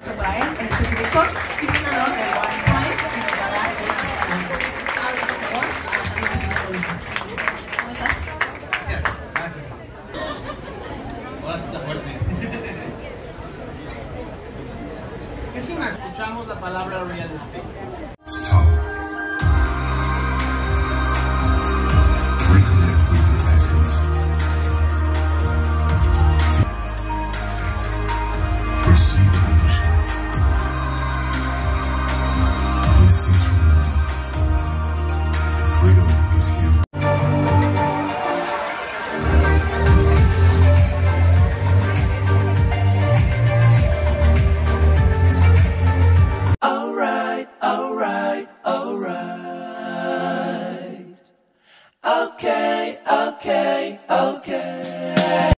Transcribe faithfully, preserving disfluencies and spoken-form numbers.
Por ahí, en este director y fundador de One Prime, que nos va a dar unas palabras. Alex, por favor, adelante un poquito por último. ¿Cómo estás? Gracias, gracias. Ahora sí está fuerte. ¿Qué si más escuchamos la palabra real estate? Stop. Reconnect with your essence. Perceive illusion. This is freedom. Freedom is here. Alright, alright, alright. Okay.